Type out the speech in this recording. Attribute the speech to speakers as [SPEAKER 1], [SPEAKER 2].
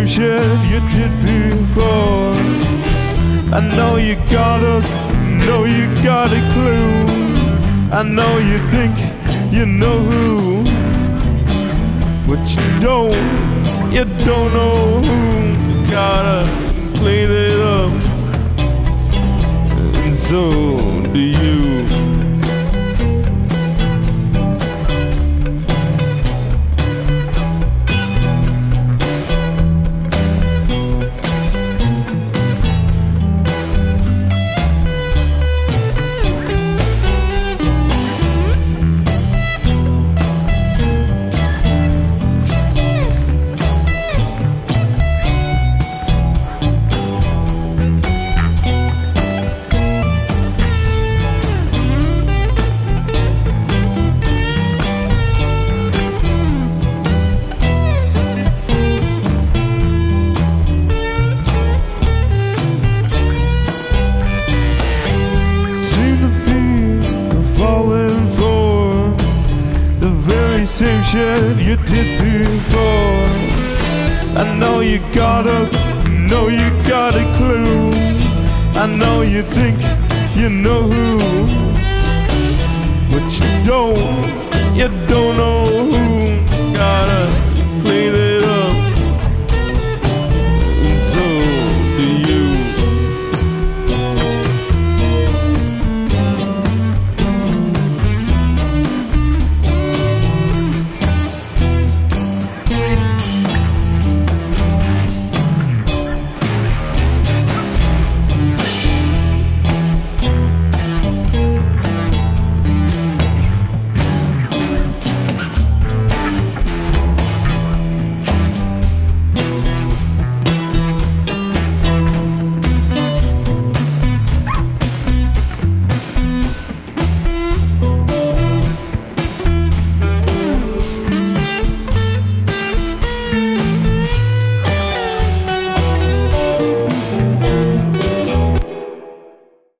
[SPEAKER 1] shit you did before. I know you got a clue. I know you think you know who, but you don't know who. Gotta clean it up, and so do you. Same shit you did before. I know you got a clue. I know you think you know who, but you don't know who. Gotta clean it